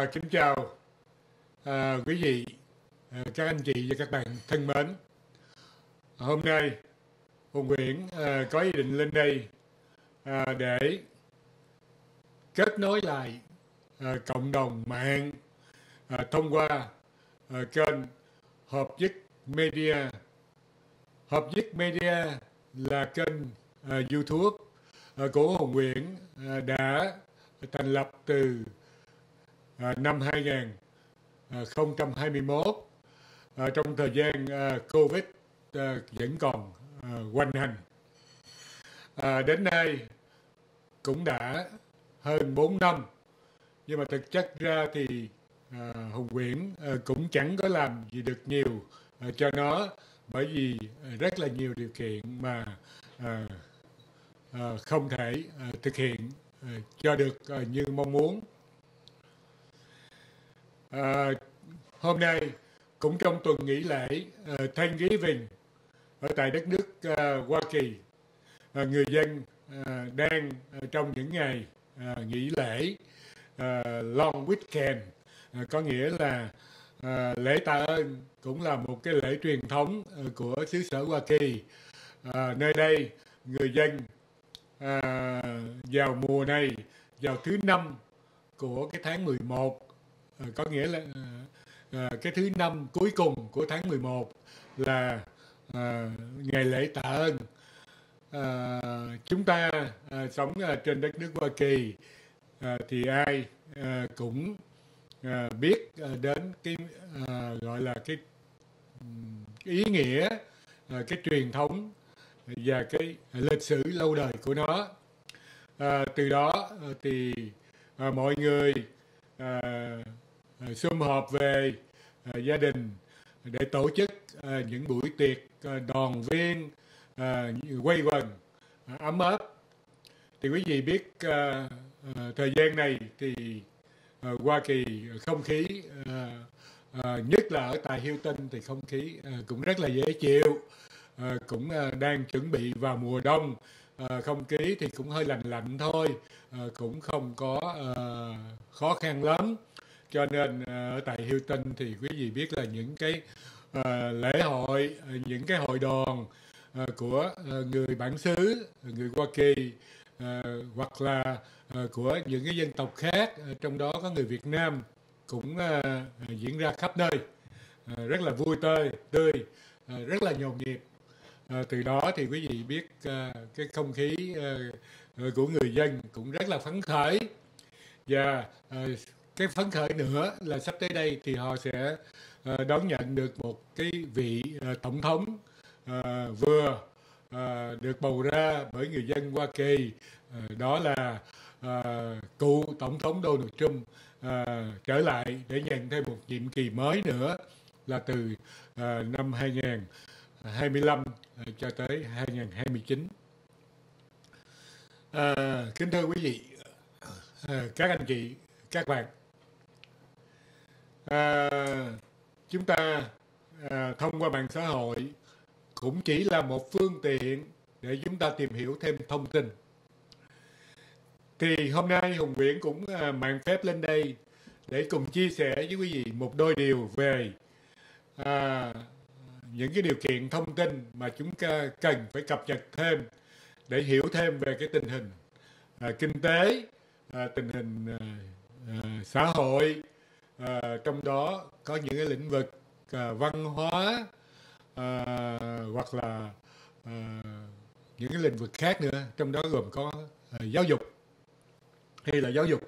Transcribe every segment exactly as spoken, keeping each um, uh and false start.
À, kính chào à, quý vị, à, các anh chị và các bạn thân mến. Hôm nay Hùng Nguyễn à, có ý định lên đây à, để kết nối lại à, cộng đồng mạng à, thông qua à, kênh Hợp Nhất Media. Hợp Nhất Media là kênh à, YouTube à, của Hùng Nguyễn à, đã thành lập từ à, năm hai nghìn không trăm hai mươi mốt, à, trong thời gian à, Covid à, vẫn còn à, hoành hành. À, đến nay cũng đã hơn bốn năm, nhưng mà thực chất ra thì à, Hùng Nguyễn à, cũng chẳng có làm gì được nhiều à, cho nó, bởi vì à, rất là nhiều điều kiện mà à, à, không thể à, thực hiện à, cho được à, như mong muốn. À, hôm nay cũng trong tuần nghỉ lễ uh, Thanksgiving ở tại đất nước uh, Hoa Kỳ, uh, người dân uh, đang uh, trong những ngày uh, nghỉ lễ uh, long weekend, uh, có nghĩa là uh, lễ tạ ơn cũng là một cái lễ truyền thống uh, của xứ sở Hoa Kỳ. Uh, nơi đây người dân uh, vào mùa này, vào thứ năm của cái tháng mười một, À, có nghĩa là à, cái thứ năm cuối cùng của tháng mười một là à, ngày lễ tạ ơn. À, chúng ta à, sống à, trên đất nước Hoa Kỳ à, thì ai à, cũng à, biết à, đến cái à, gọi là cái, cái ý nghĩa, à, cái truyền thống và cái lịch sử lâu đời của nó. À, từ đó thì à, mọi người à, sum họp về à, gia đình để tổ chức à, những buổi tiệc à, đoàn viên à, quây quần à, ấm áp. Thì quý vị biết à, à, thời gian này thì à, Hoa Kỳ không khí à, à, nhất là ở tại Hilton thì không khí à, cũng rất là dễ chịu, à, cũng à, đang chuẩn bị vào mùa đông. À, không khí thì cũng hơi lạnh lạnh thôi, à, cũng không có à, khó khăn lắm. Cho nên ở tại Hilton thì quý vị biết là những cái uh, lễ hội, uh, những cái hội đoàn uh, của uh, người bản xứ, người Hoa Kỳ, uh, hoặc là uh, của những cái dân tộc khác, uh, trong đó có người Việt Nam cũng uh, diễn ra khắp nơi, uh, rất là vui tươi, tươi, uh, rất là nhộn nhịp. Uh, từ đó thì quý vị biết uh, cái không khí uh, của người dân cũng rất là phấn khởi. Và uh, cái phấn khởi nữa là sắp tới đây thì họ sẽ uh, đón nhận được một cái vị uh, tổng thống uh, vừa uh, được bầu ra bởi người dân Hoa Kỳ, uh, đó là uh, cựu tổng thống Donald Trump uh, trở lại để nhận thêm một nhiệm kỳ mới nữa là từ uh, năm hai nghìn không trăm hai mươi lăm uh, cho tới hai nghìn không trăm hai mươi chín. Uh, kính thưa quý vị, uh, các anh chị, các bạn, À, chúng ta à, thông qua mạng xã hội cũng chỉ là một phương tiện để chúng ta tìm hiểu thêm thông tin. Thì hôm nay Hùng Nguyễn cũng à, mạng phép lên đây để cùng chia sẻ với quý vị một đôi điều về à, những cái điều kiện thông tin mà chúng ta cần phải cập nhật thêm để hiểu thêm về cái tình hình à, kinh tế, à, tình hình à, à, xã hội. À, trong đó có những cái lĩnh vực à, văn hóa à, hoặc là à, những cái lĩnh vực khác nữa, trong đó gồm có à, giáo dục hay là giáo dục.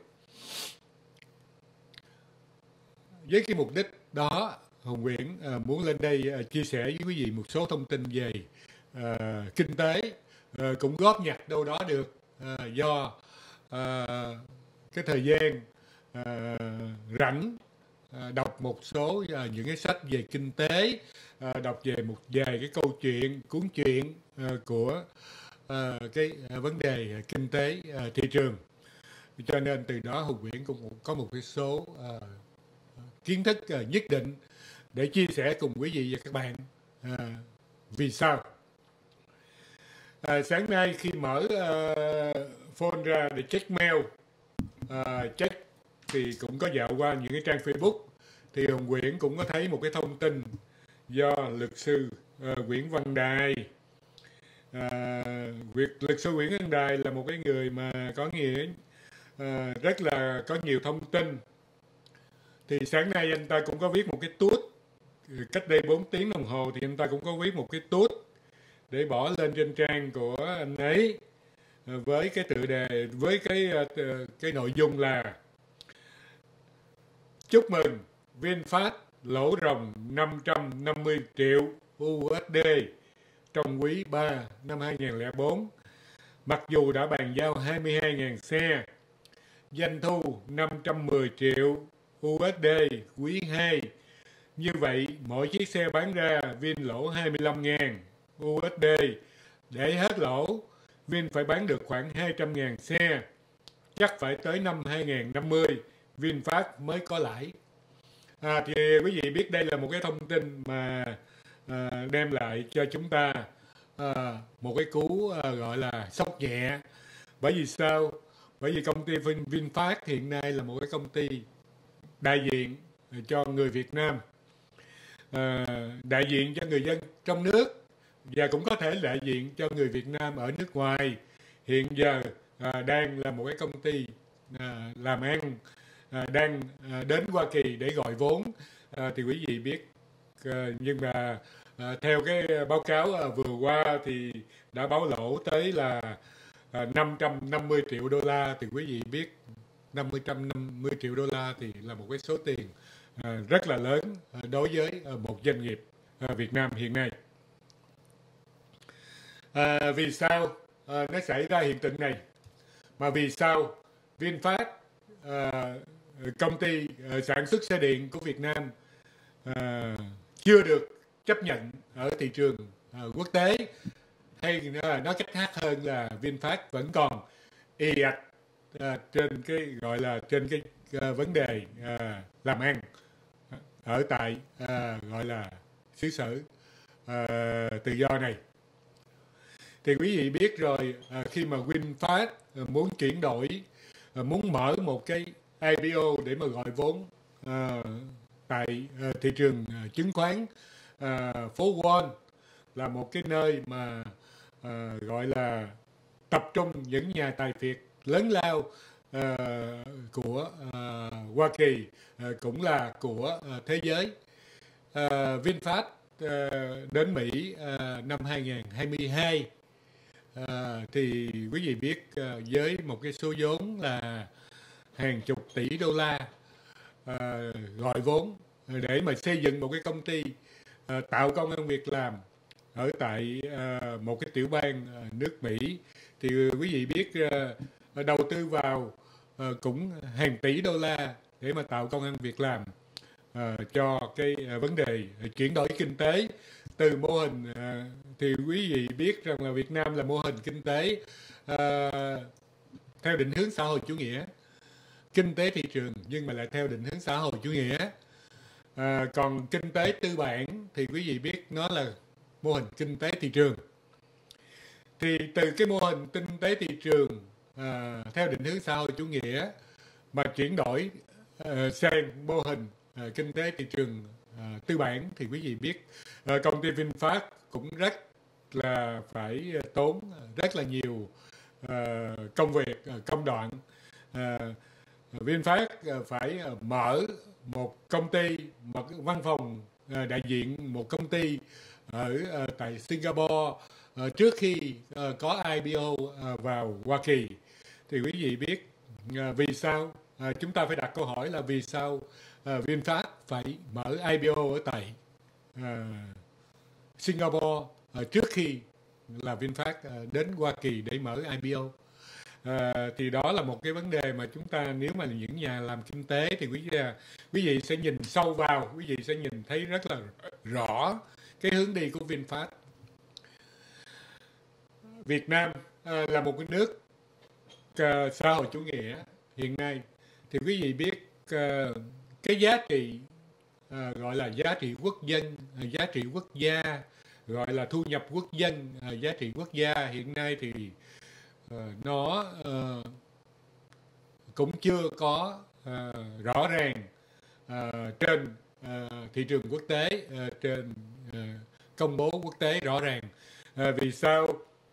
Với cái mục đích đó, Hùng Nguyễn à, muốn lên đây à, chia sẻ với quý vị một số thông tin về à, kinh tế, à, cũng góp nhặt đâu đó được à, do à, cái thời gian À, rảnh à, đọc một số à, những cái sách về kinh tế, à, đọc về một vài cái câu chuyện, cuốn truyện à, của à, cái à, vấn đề à, kinh tế à, thị trường. Cho nên từ đó Hùng Nguyễn cũng có một cái số à, kiến thức à, nhất định để chia sẻ cùng quý vị và các bạn. À, vì sao? À, sáng nay khi mở à, phone ra để check mail, à, check thì cũng có dạo qua những cái trang Facebook, thì Hồng Nguyễn cũng có thấy một cái thông tin do luật sư uh, Nguyễn Văn Đài. uh, việc luật sư Nguyễn Văn Đài là một cái người mà có nghĩa uh, rất là có nhiều thông tin. Thì sáng nay anh ta cũng có viết một cái tweet, cách đây bốn tiếng đồng hồ thì anh ta cũng có viết một cái tweet để bỏ lên trên trang của anh ấy, với cái tựa đề, với cái cái nội dung là: chúc mừng VinFast lỗ ròng năm trăm năm mươi triệu u ét đê trong quý ba năm hai nghìn không trăm lẻ bốn, mặc dù đã bàn giao hai mươi hai nghìn xe, doanh thu năm trăm mười triệu u ét đê quý hai. Như vậy, mỗi chiếc xe bán ra, Vin lỗ hai mươi lăm nghìn u ét đê. Để hết lỗ, Vin phải bán được khoảng hai trăm nghìn xe. Chắc phải tới năm hai nghìn không trăm năm mươi, VinFast mới có lãi. À, thì quý vị biết đây là một cái thông tin mà à, đem lại cho chúng ta à, một cái cú à, gọi là sốc nhẹ. Bởi vì sao? Bởi vì công ty Vin, VinFast hiện nay là một cái công ty đại diện cho người Việt Nam, à, đại diện cho người dân trong nước, và cũng có thể đại diện cho người Việt Nam ở nước ngoài. Hiện giờ à, đang là một cái công ty à, làm ăn, à, đang à, đến Hoa Kỳ để gọi vốn. À, thì quý vị biết, à, nhưng mà à, theo cái báo cáo à, vừa qua thì đã báo lỗ tới là à, năm trăm năm mươi triệu đô la. Thì quý vị biết năm trăm năm mươi triệu đô la thì là một cái số tiền à, rất là lớn à, đối với à, một doanh nghiệp à, Việt Nam hiện nay. À, vì sao à, nó xảy ra hiện tượng này, mà vì sao VinFast, à, công ty à, sản xuất xe điện của Việt Nam, à, chưa được chấp nhận ở thị trường à, quốc tế, hay nói cách khác hơn là VinFast vẫn còn ì ạch à, trên cái gọi là trên cái à, vấn đề à, làm ăn ở tại à, gọi là xứ sở à, tự do này. Thì quý vị biết rồi, à, khi mà VinFast à, muốn chuyển đổi, à, muốn mở một cái i pê o để mà gọi vốn à, tại à, thị trường à, chứng khoán à, phố Wall, là một cái nơi mà à, gọi là tập trung những nhà tài phiệt lớn lao à, của à, Hoa Kỳ, à, cũng là của à, thế giới. À, VinFast à, đến Mỹ à, năm hai nghìn không trăm hai mươi hai. À, thì quý vị biết à, với một cái số vốn là hàng chục tỷ đô la à, gọi vốn để mà xây dựng một cái công ty à, tạo công ăn việc làm ở tại à, một cái tiểu bang à, nước Mỹ. Thì quý vị biết à, đầu tư vào à, cũng hàng tỷ đô la để mà tạo công ăn việc làm à, cho cái à, vấn đề chuyển đổi kinh tế từ mô hình à, thì quý vị biết rằng là Việt Nam là mô hình kinh tế à, theo định hướng xã hội chủ nghĩa, kinh tế thị trường nhưng mà lại theo định hướng xã hội chủ nghĩa. À, còn kinh tế tư bản thì quý vị biết nó là mô hình kinh tế thị trường. Thì từ cái mô hình kinh tế thị trường à, theo định hướng xã hội chủ nghĩa mà chuyển đổi à, sang mô hình à, kinh tế thị trường à, tư bản, thì quý vị biết à, công ty VinFast cũng rất là phải tốn rất là nhiều à, công việc, à, công đoạn. à, VinFast à, phải à, mở một công ty, một văn phòng à, đại diện một công ty ở à, tại Singapore à, trước khi à, có i pê o à, vào Hoa Kỳ. Thì quý vị biết à, vì sao à, chúng ta phải đặt câu hỏi là vì sao à, VinFast phải mở i pê o ở tại à, Singapore à, trước khi là VinFast à, đến Hoa Kỳ để mở i pê o. À, thì đó là một cái vấn đề mà chúng ta, nếu mà những nhà làm kinh tế thì quý vị, quý vị sẽ nhìn sâu vào, quý vị sẽ nhìn thấy rất là rõ cái hướng đi của VinFast. Việt Nam à, là một cái nước à, xã hội chủ nghĩa hiện nay, thì quý vị biết à, cái giá trị à, gọi là giá trị quốc dân, à, giá trị quốc gia, gọi là thu nhập quốc dân, à, giá trị quốc gia hiện nay thì à, nó à, cũng chưa có uh, rõ ràng uh, trên uh, thị trường quốc tế, uh, trên uh, công bố quốc tế rõ ràng. Uh, vì sao?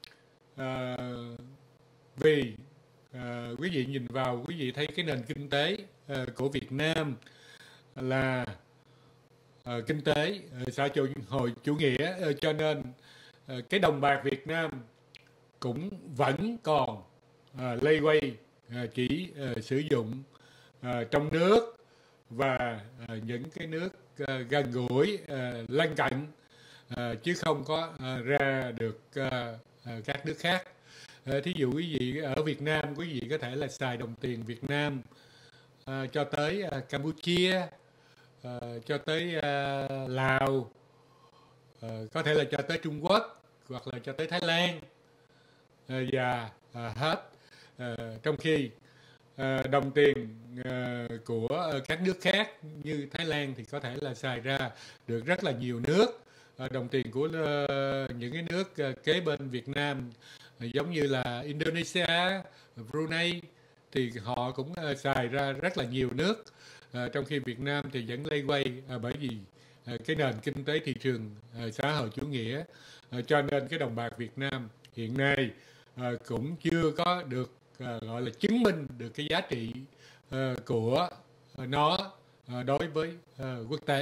Uh, vì uh, quý vị nhìn vào, quý vị thấy cái nền kinh tế uh, của Việt Nam là uh, kinh tế uh, xã hội chủ nghĩa, uh, cho nên uh, cái đồng bạc Việt Nam cũng vẫn còn uh, lây quay uh, chỉ uh, sử dụng uh, trong nước và uh, những cái nước uh, gần gũi uh, lân cận, uh, chứ không có uh, ra được uh, uh, các nước khác. Uh, thí dụ quý vị ở Việt Nam, quý vị có thể là xài đồng tiền Việt Nam uh, cho tới uh, Campuchia, uh, cho tới uh, Lào, uh, có thể là cho tới Trung Quốc hoặc là cho tới Thái Lan, uh, và uh, hết. Uh, trong khi uh, đồng tiền uh, của uh, các nước khác như Thái Lan thì có thể là xài ra được rất là nhiều nước. Uh, đồng tiền của uh, những cái nước uh, kế bên Việt Nam uh, giống như là Indonesia, Brunei thì họ cũng uh, xài ra rất là nhiều nước. Uh, trong khi Việt Nam thì vẫn lây quay uh, bởi vì uh, cái nền kinh tế thị trường uh, xã hội chủ nghĩa, uh, cho nên cái đồng bạc Việt Nam hiện nay uh, cũng chưa có được uh, gọi là chứng minh được cái giá trị uh, của uh, nó uh, đối với uh, quốc tế.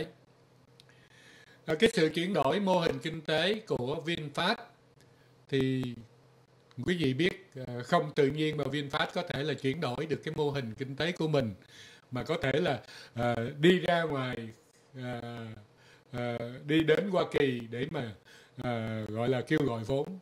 Uh, cái sự chuyển đổi mô hình kinh tế của VinFast thì quý vị biết uh, không tự nhiên mà VinFast có thể là chuyển đổi được cái mô hình kinh tế của mình, mà có thể là uh, đi ra ngoài, uh, uh, đi đến Hoa Kỳ để mà uh, gọi là kêu gọi vốn.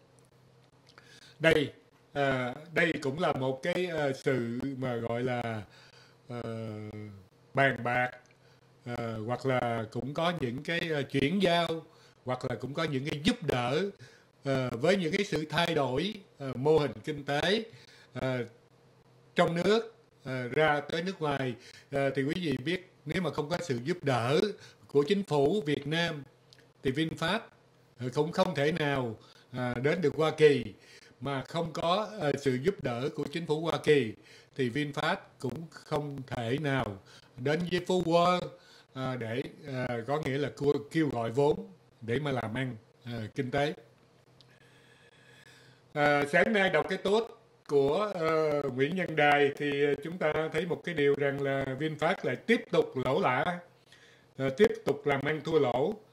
Đây uh, đây cũng là một cái uh, sự mà gọi là uh, bàn bạc, uh, hoặc là cũng có những cái uh, chuyển giao, hoặc là cũng có những cái giúp đỡ uh, với những cái sự thay đổi uh, mô hình kinh tế uh, trong nước À, ra tới nước ngoài. À, thì quý vị biết nếu mà không có sự giúp đỡ của chính phủ Việt Nam thì VinFast à, cũng không thể nào à, đến được Hoa Kỳ. Mà không có à, sự giúp đỡ của chính phủ Hoa Kỳ thì VinFast cũng không thể nào đến với phố World à, để à, có nghĩa là kêu gọi vốn để mà làm ăn à, kinh tế. À, sáng nay đọc cái tốt của uh, Nguyễn Nhân Đài thì chúng ta thấy một cái điều rằng là VinFast lại tiếp tục lỗ lã, uh, tiếp tục làm ăn thua lỗ uh,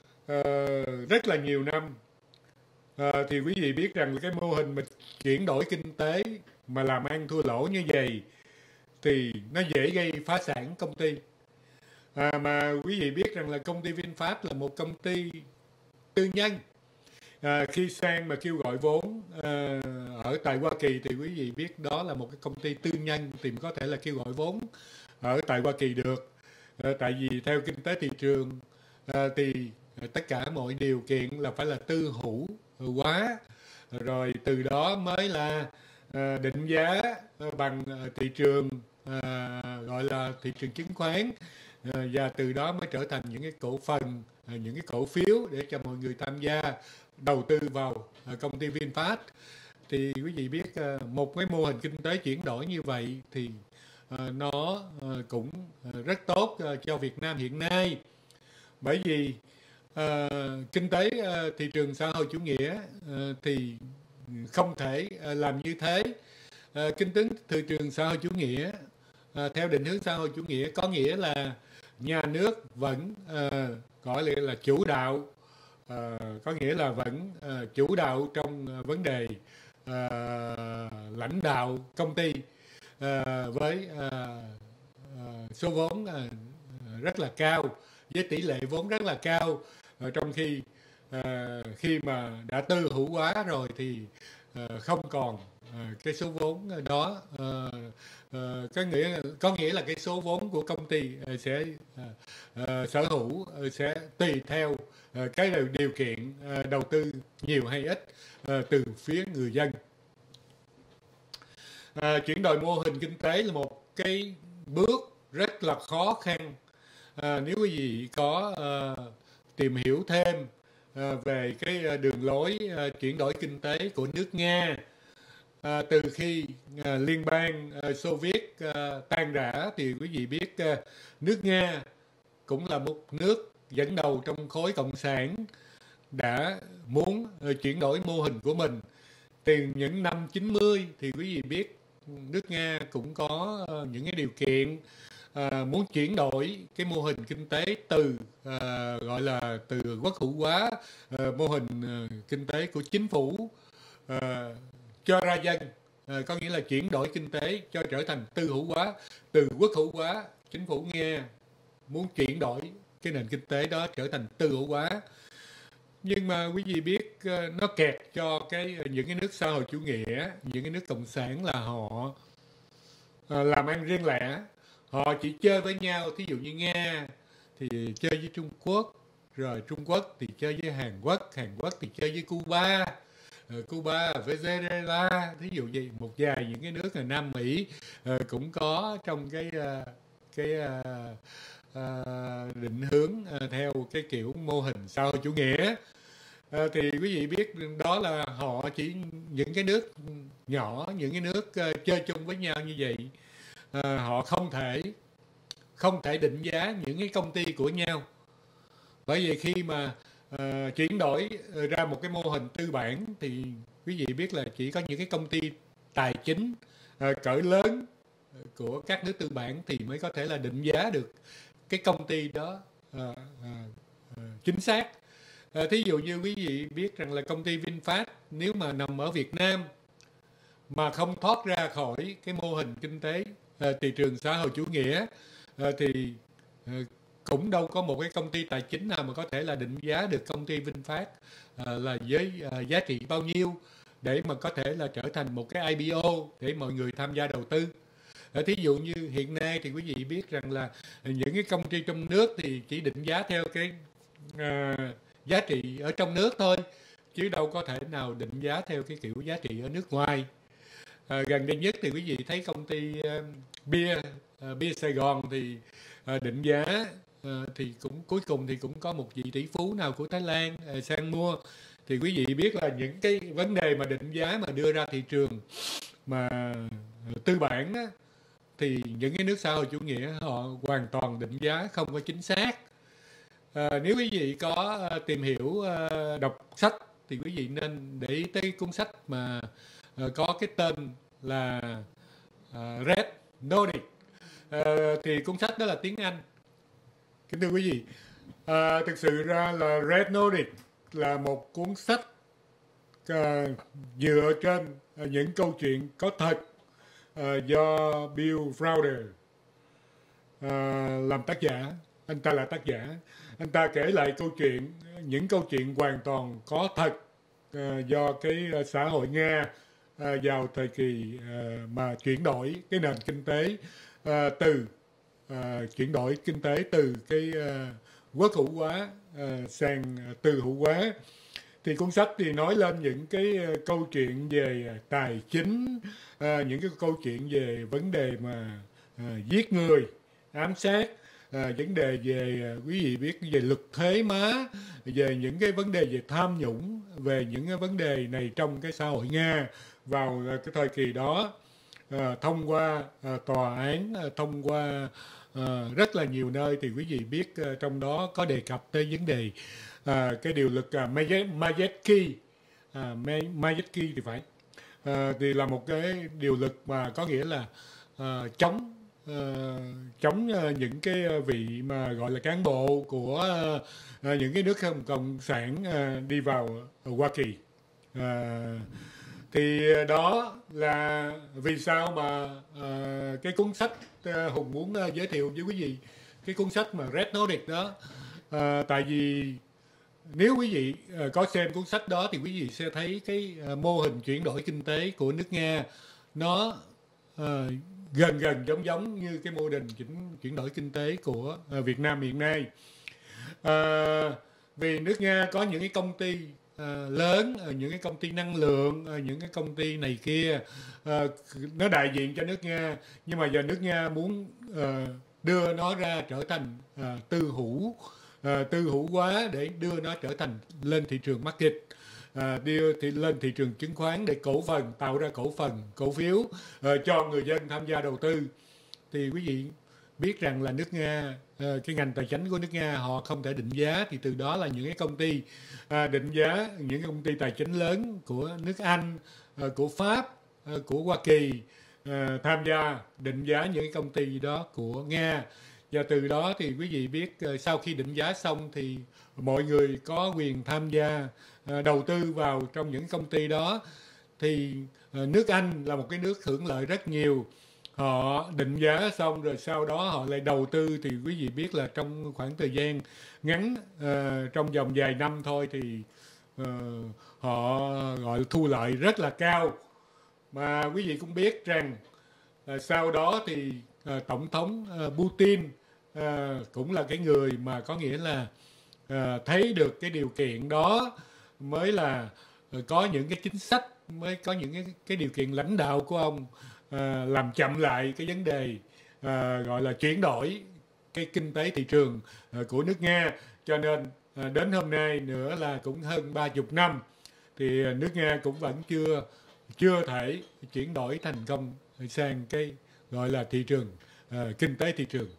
rất là nhiều năm. Uh, thì quý vị biết rằng cái mô hình mình chuyển đổi kinh tế mà làm ăn thua lỗ như vậy thì nó dễ gây phá sản công ty. Uh, mà quý vị biết rằng là công ty VinFast là một công ty tư nhân. À, khi sang mà kêu gọi vốn à, ở tại Hoa Kỳ thì quý vị biết đó là một cái công ty tư nhân thì có thể là kêu gọi vốn ở tại Hoa Kỳ được. À, tại vì theo kinh tế thị trường à, thì à, tất cả mọi điều kiện là phải là tư hữu hóa, rồi từ đó mới là à, định giá à, bằng à, thị trường à, gọi là thị trường chứng khoán, à, và từ đó mới trở thành những cái cổ phần, à, những cái cổ phiếu để cho mọi người tham gia đầu tư vào công ty VinFast. Thì quý vị biết một cái mô hình kinh tế chuyển đổi như vậy thì nó cũng rất tốt cho Việt Nam hiện nay, bởi vì kinh tế thị trường xã hội chủ nghĩa thì không thể làm như thế. Kinh tế thị trường xã hội chủ nghĩa theo định hướng xã hội chủ nghĩa có nghĩa là nhà nước vẫn gọi là chủ đạo. Uh, có nghĩa là vẫn uh, chủ đạo trong uh, vấn đề uh, lãnh đạo công ty uh, với uh, uh, số vốn uh, rất là cao, với tỷ lệ vốn rất là cao. Uh, trong khi uh, khi mà đã tư hữu hóa rồi thì uh, không còn uh, cái số vốn đó. Uh, uh, có nghĩa có nghĩa là cái số vốn của công ty uh, sẽ uh, uh, sở hữu uh, sẽ tùy theo Uh, cái điều kiện uh, đầu tư nhiều hay ít uh, từ phía người dân. Uh, chuyển đổi mô hình kinh tế là một cái bước rất là khó khăn. Uh, nếu quý vị có uh, tìm hiểu thêm uh, về cái đường lối uh, chuyển đổi kinh tế của nước Nga, À, từ khi à, Liên bang à, Xô Viết à, tan rã thì quý vị biết à, nước Nga cũng là một nước dẫn đầu trong khối cộng sản đã muốn à, chuyển đổi mô hình của mình. Từ những năm chín mươi thì quý vị biết nước Nga cũng có à, những cái điều kiện à, muốn chuyển đổi cái mô hình kinh tế từ à, gọi là từ quốc hữu hóa, à, mô hình à, kinh tế của chính phủ à, cho ra dân. À, có nghĩa là chuyển đổi kinh tế cho trở thành tư hữu hóa, từ quốc hữu hóa. Chính phủ Nga muốn chuyển đổi cái nền kinh tế đó trở thành tư hữu hóa, nhưng mà quý vị biết ờ, nó kẹt cho cái những cái nước xã hội chủ nghĩa, những cái nước cộng sản là họ ờ, làm ăn riêng lẻ, họ chỉ chơi với nhau. Thí dụ như Nga thì chơi với Trung Quốc, rồi Trung Quốc thì chơi với Hàn Quốc, Hàn Quốc thì chơi với Cuba, ờ, Cuba, Venezuela, thí dụ gì, một vài những cái nước ở Nam Mỹ ờ, cũng có trong cái ờ, cái ờ, ờ, định hướng ờ, theo cái kiểu mô hình xã hội chủ nghĩa. Ờ, thì quý vị biết đó là họ chỉ những cái nước nhỏ, những cái nước ờ, chơi chung với nhau như vậy. Ờ, họ không thể không thể định giá những cái công ty của nhau, bởi vì khi mà ờ, chuyển đổi ờ, ra một cái mô hình tư bản thì quý vị biết là chỉ có những cái công ty tài chính ờ, cỡ lớn của các nước tư bản thì mới có thể là định giá được cái công ty đó ờ, ờ, ờ, chính xác. Ờ, thí dụ như quý vị biết rằng là công ty VinFast nếu mà nằm ở Việt Nam mà không thoát ra khỏi cái mô hình kinh tế ờ, thị trường xã hội chủ nghĩa ờ, thì ờ, cũng đâu có một cái công ty tài chính nào mà có thể là định giá được công ty VinFast ờ, là với ờ, giá trị bao nhiêu để mà có thể là trở thành một cái I P O để mọi người tham gia đầu tư. Ờ, thí dụ như hiện nay thì quý vị biết rằng là những cái công ty trong nước thì chỉ định giá theo cái ờ, giá trị ở trong nước thôi, chứ đâu có thể nào định giá theo cái kiểu giá trị ở nước ngoài. À, gần đây nhất thì quý vị thấy công ty uh, bia uh, bia Sài Gòn thì uh, định giá uh, thì cũng cuối cùng thì cũng có một vị tỷ phú nào của Thái Lan uh, sang mua. Thì quý vị biết là những cái vấn đề mà định giá mà đưa ra thị trường mà uh, tư bản á, thì những cái nước xã hội chủ nghĩa họ hoàn toàn định giá không có chính xác. À, nếu quý vị có uh, tìm hiểu uh, đọc sách thì quý vị nên để ý tới cuốn sách mà uh, có cái tên là uh, Red Notice. Uh, thì cuốn sách đó là tiếng Anh. Kính thưa quý vị, uh, thực sự ra là Red Notice là một cuốn sách uh, dựa trên uh, những câu chuyện có thật uh, do Bill Browder uh, làm tác giả. Anh ta là tác giả. Anh ta kể lại câu chuyện, những câu chuyện hoàn toàn có thật uh, do cái uh, xã hội Nga uh, vào thời kỳ uh, mà chuyển đổi cái nền kinh tế uh, từ uh, chuyển đổi kinh tế từ cái uh, quốc hữu hóa uh, sang uh, tư hữu hóa. Thì cuốn sách thì nói lên những cái uh, câu chuyện về tài chính, uh, những cái câu chuyện về vấn đề mà uh, giết người, ám sát. À, vấn đề về à, quý vị biết về luật thuế má, về những cái vấn đề về tham nhũng, về những cái vấn đề này trong cái xã hội Nga vào à, cái thời kỳ đó, à, thông qua à, tòa án, à, thông qua à, rất là nhiều nơi. Thì quý vị biết à, trong đó có đề cập tới vấn đề à, cái điều luật à, Magnitsky, à, Magnitsky thì phải, à, thì là một cái điều luật mà có nghĩa là à, chống Uh, chống uh, những cái vị mà gọi là cán bộ của uh, những cái nước cộng sản uh, đi vào uh, Hoa Kỳ. Uh, thì đó là vì sao mà uh, cái cuốn sách uh, Hùng muốn uh, giới thiệu với quý vị cái cuốn sách mà Red Notice đó. Uh, tại vì nếu quý vị uh, có xem cuốn sách đó thì quý vị sẽ thấy cái uh, mô hình chuyển đổi kinh tế của nước Nga nó uh, gần gần giống giống như cái mô hình chuyển, chuyển đổi kinh tế của uh, Việt Nam hiện nay. Uh, vì nước Nga có những cái công ty uh, lớn, uh, những cái công ty năng lượng, uh, những cái công ty này kia, uh, nó đại diện cho nước Nga, nhưng mà giờ nước Nga muốn uh, đưa nó ra trở thành uh, tư hữu, uh, tư hữu hóa để đưa nó trở thành lên thị trường market. à, đưa thì lên thị trường chứng khoán để cổ phần, tạo ra cổ phần, cổ phiếu à, cho người dân tham gia đầu tư. Thì quý vị biết rằng là nước Nga, à, cái ngành tài chính của nước Nga họ không thể định giá, thì từ đó là những cái công ty à, định giá, những công ty tài chính lớn của nước Anh, à, của Pháp, à, của Hoa Kỳ à, tham gia định giá những cái công ty đó của Nga. Và từ đó thì quý vị biết à, sau khi định giá xong thì mọi người có quyền tham gia à, đầu tư vào trong những công ty đó. Thì à, nước Anh là một cái nước hưởng lợi rất nhiều. Họ định giá xong rồi sau đó họ lại đầu tư, thì quý vị biết là trong khoảng thời gian ngắn, uh, trong vòng vài năm thôi thì uh, họ gọi là thu lợi rất là cao. Mà quý vị cũng biết rằng uh, sau đó thì uh, Tổng thống uh, Putin uh, cũng là cái người mà có nghĩa là uh, thấy được cái điều kiện đó, mới là uh, có những cái chính sách, mới có những cái, cái điều kiện lãnh đạo của ông À, làm chậm lại cái vấn đề à, gọi là chuyển đổi cái kinh tế thị trường à, của nước Nga. Cho nên à, đến hôm nay nữa là cũng hơn ba mươi năm thì à, nước Nga cũng vẫn chưa chưa thể chuyển đổi thành công sang cái gọi là thị trường à, kinh tế thị trường.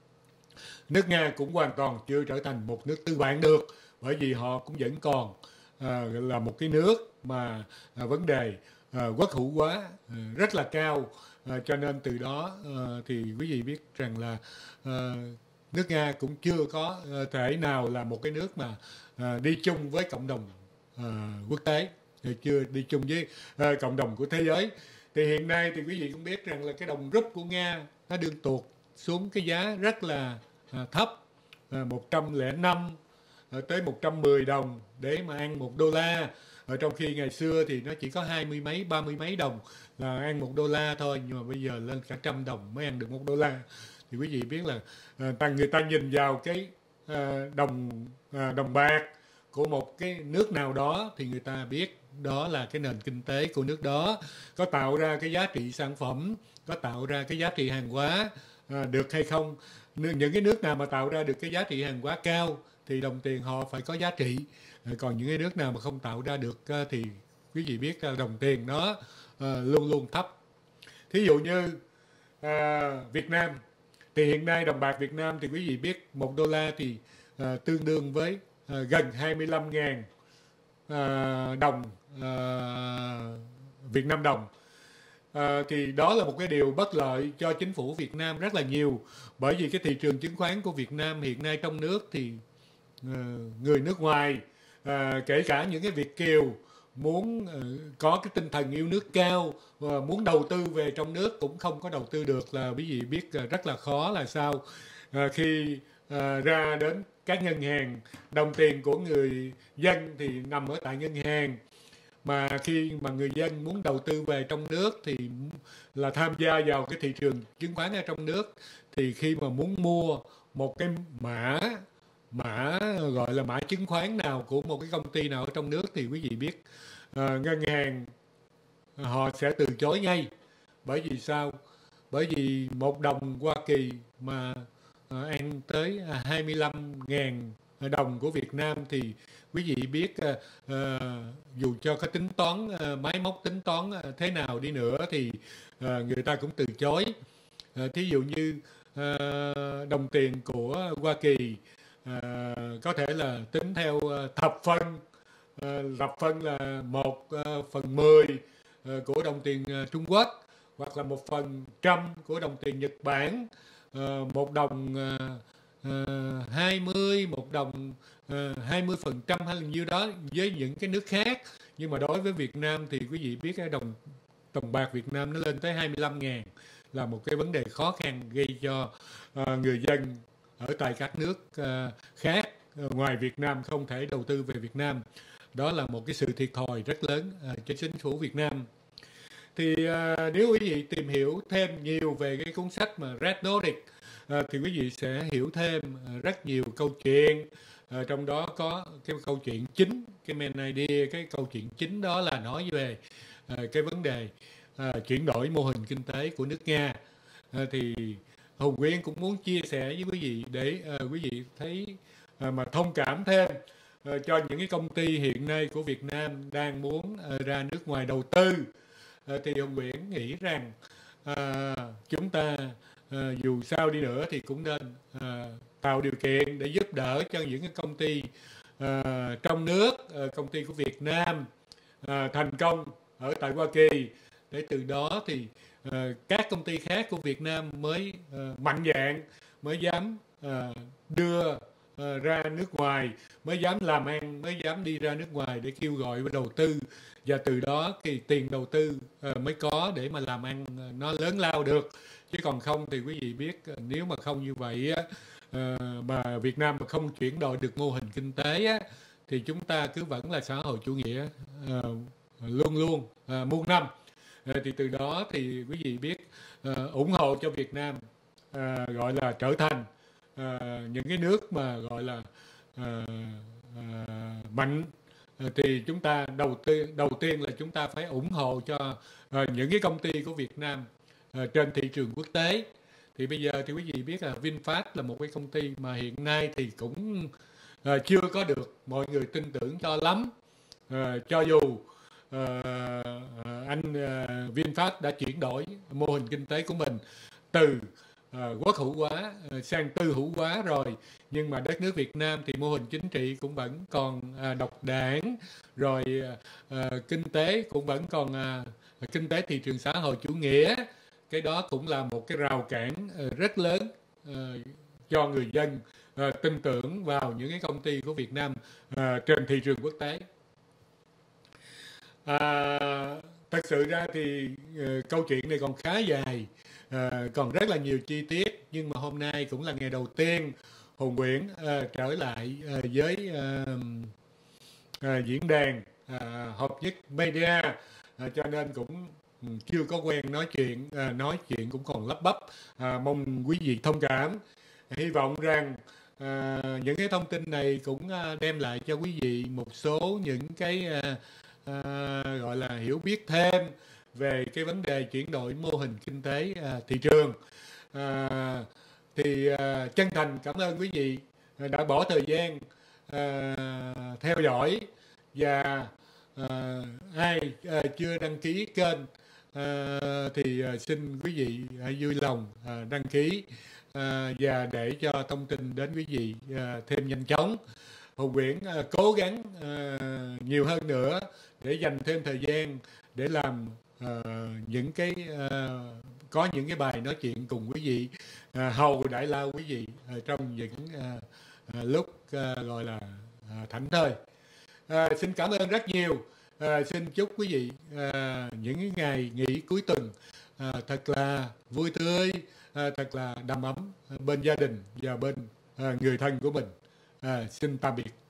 Nước Nga cũng hoàn toàn chưa trở thành một nước tư bản được, bởi vì họ cũng vẫn còn à, là một cái nước mà à, vấn đề À, quốc hữu hóa à, rất là cao, à, cho nên từ đó à, thì quý vị biết rằng là à, nước Nga cũng chưa có à, thể nào là một cái nước mà à, đi chung với cộng đồng à, quốc tế, chưa đi chung với à, cộng đồng của thế giới. Thì hiện nay thì quý vị cũng biết rằng là cái đồng rúp của Nga nó đương tuột xuống cái giá rất là à, thấp, à, một trăm lẻ năm à, tới một trăm mười đồng để mà ăn một đô la. Ở trong khi ngày xưa thì nó chỉ có hai mươi mấy, ba mươi mấy đồng là ăn một đô la thôi, nhưng mà bây giờ lên cả trăm đồng mới ăn được một đô la. Thì quý vị biết là à, người ta nhìn vào cái à, đồng à, đồng bạc của một cái nước nào đó thì người ta biết đó là cái nền kinh tế của nước đó có tạo ra cái giá trị sản phẩm, có tạo ra cái giá trị hàng hóa à, được hay không. Những cái nước nào mà tạo ra được cái giá trị hàng hóa cao thì đồng tiền họ phải có giá trị. Còn những cái nước nào mà không tạo ra được thì quý vị biết đồng tiền nó luôn luôn thấp. Thí dụ như à, Việt Nam thì hiện nay đồng bạc Việt Nam thì quý vị biết một đô la thì à, tương đương với à, gần hai mươi lăm nghìn à, đồng à, Việt Nam đồng. À, thì đó là một cái điều bất lợi cho chính phủ Việt Nam rất là nhiều, bởi vì cái thị trường chứng khoán của Việt Nam hiện nay trong nước thì à, người nước ngoài, À, kể cả những cái Việt kiều muốn uh, có cái tinh thần yêu nước cao và muốn đầu tư về trong nước cũng không có đầu tư được, là quý vị biết uh, rất là khó. Là sao? Uh, khi uh, ra đến các ngân hàng, đồng tiền của người dân thì nằm ở tại ngân hàng, mà khi mà người dân muốn đầu tư về trong nước thì là tham gia vào cái thị trường chứng khoán ở trong nước, thì khi mà muốn mua một cái mã mã gọi là mã chứng khoán nào của một cái công ty nào ở trong nước thì quý vị biết à, ngân hàng họ sẽ từ chối ngay. Bởi vì sao? Bởi vì một đồng Hoa Kỳ mà à, ăn tới hai mươi lăm nghìn đồng của Việt Nam thì quý vị biết à, à, dù cho có tính toán à, máy móc tính toán à, thế nào đi nữa thì à, người ta cũng từ chối. À, thí dụ như à, đồng tiền của Hoa Kỳ À, có thể là tính theo uh, thập phân, uh, thập phân là một uh, phần mười uh, của đồng tiền uh, Trung Quốc, hoặc là một phần trăm của đồng tiền Nhật Bản, uh, một đồng uh, uh, hai mươi, một đồng uh, hai mươi phần trăm hay là nhiêu đó với những cái nước khác. Nhưng mà đối với Việt Nam thì quý vị biết cái đồng đồng bạc Việt Nam nó lên tới hai mươi lăm ngàn, là một cái vấn đề khó khăn gây cho uh, người dân ở tại các nước uh, khác uh, ngoài Việt Nam không thể đầu tư về Việt Nam. Đó là một cái sự thiệt thòi rất lớn uh, cho chính phủ Việt Nam. Thì uh, nếu quý vị tìm hiểu thêm nhiều về cái cuốn sách mà Red Nordic uh, thì quý vị sẽ hiểu thêm uh, rất nhiều câu chuyện. Uh, trong đó có cái câu chuyện chính, cái main idea, cái câu chuyện chính đó là nói về uh, cái vấn đề uh, chuyển đổi mô hình kinh tế của nước Nga. Uh, thì Hùng Quyên cũng muốn chia sẻ với quý vị để uh, quý vị thấy uh, mà thông cảm thêm ờ, cho những cái công ty hiện nay của Việt Nam đang muốn ờ, ra nước ngoài đầu tư. Ờ, thì ông Nguyễn nghĩ rằng ờ, chúng ta ờ, dù sao đi nữa thì cũng nên ờ, tạo điều kiện để giúp đỡ cho những cái công ty ờ, trong nước, ờ, công ty của Việt Nam ờ, thành công ở tại Hoa Kỳ, để từ đó thì ờ, các công ty khác của Việt Nam mới ờ, mạnh dạn, mới dám ờ, đưa ờ, ra nước ngoài, mới dám làm ăn, mới dám đi ra nước ngoài để kêu gọi đầu tư, và từ đó thì tiền đầu tư ờ, mới có để mà làm ăn ờ, nó lớn lao được. Chứ còn không thì quý vị biết, ờ, nếu mà không như vậy á, ờ, mà Việt Nam mà không chuyển đổi được mô hình kinh tế á, thì chúng ta cứ vẫn là xã hội chủ nghĩa ờ, luôn luôn ờ, muôn năm. Ờ, thì từ đó thì quý vị biết, ờ, ủng hộ cho Việt Nam ờ, gọi là trở thành ờ, những cái nước mà gọi là ờ, ờ, mạnh. Ờ, thì chúng ta đầu tiên đầu tiên là chúng ta phải ủng hộ cho ờ, những cái công ty của Việt Nam ờ, trên thị trường quốc tế. Thì bây giờ thì quý vị biết là VinFast là một cái công ty mà hiện nay thì cũng ờ, chưa có được mọi người tin tưởng cho lắm. Ờ, cho dù ờ, ờ, anh ờ, VinFast đã chuyển đổi mô hình kinh tế của mình từ ờ, quốc hữu hóa ờ, sang tư hữu hóa rồi, nhưng mà đất nước Việt Nam thì mô hình chính trị cũng vẫn còn à, độc đảng, rồi à, kinh tế cũng vẫn còn à, kinh tế thị trường xã hội chủ nghĩa. Cái đó cũng là một cái rào cản à, rất lớn à, cho người dân à, tin tưởng vào những cái công ty của Việt Nam à, trên thị trường quốc tế. À, thật sự ra thì uh, câu chuyện này còn khá dài, uh, còn rất là nhiều chi tiết, nhưng mà hôm nay cũng là ngày đầu tiên Hùng Nguyễn uh, trở lại uh, với uh, uh, diễn đàn uh, hợp nhất media, uh, cho nên cũng um, chưa có quen nói chuyện, uh, nói chuyện cũng còn lắp bắp. Uh, mong quý vị thông cảm. Hy vọng rằng uh, những cái thông tin này cũng uh, đem lại cho quý vị một số những cái uh, À, gọi là hiểu biết thêm về cái vấn đề chuyển đổi mô hình kinh tế à, thị trường. À, thì à, chân thành cảm ơn quý vị đã bỏ thời gian à, theo dõi, và à, ai à, chưa đăng ký kênh à, thì à, xin quý vị hãy vui lòng à, đăng ký à, và để cho thông tin đến quý vị à, thêm nhanh chóng. Hùng Nguyễn à, cố gắng à, nhiều hơn nữa để dành thêm thời gian để làm à, những cái à, có những cái bài nói chuyện cùng quý vị, à, hầu đại lao quý vị à, trong những à, à, lúc à, gọi là à, thảnh thơi. À, xin cảm ơn rất nhiều. À, xin chúc quý vị à, những cái ngày nghỉ cuối tuần à, thật là vui tươi, à, thật là đầm ấm bên gia đình và bên à, người thân của mình. À, xin tạm biệt.